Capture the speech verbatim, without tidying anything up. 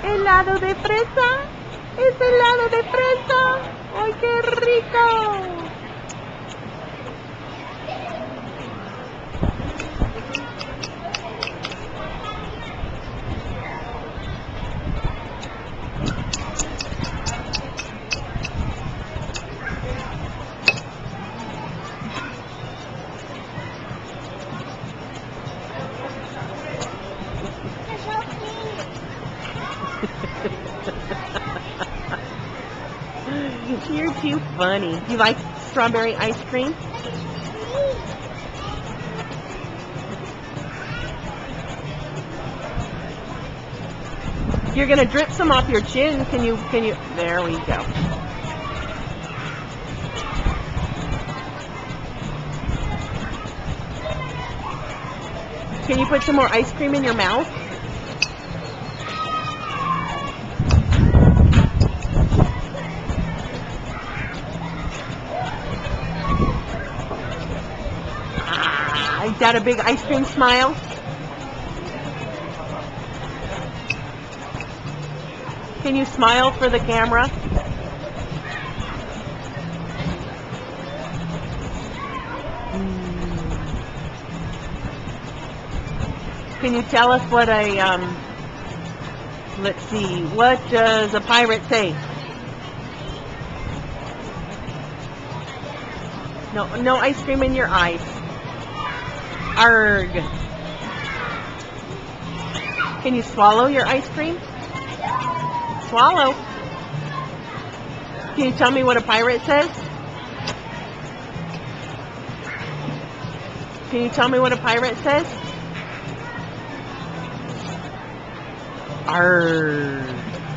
¿Helado de fresa? ¿Es helado de fresa? ¡Ay, qué rico! You're too funny. You like strawberry ice cream? You're gonna drip some off your chin. Can you, can you, there we go. Can you put some more ice cream in your mouth? Ah, is that a big ice cream smile? Can you smile for the camera? Can you tell us what a, um, let's see, what does a pirate say? No, no ice cream in your eyes. Arg. Can you swallow your ice cream? Swallow. Can you tell me what a pirate says? Can you tell me what a pirate says? Arg.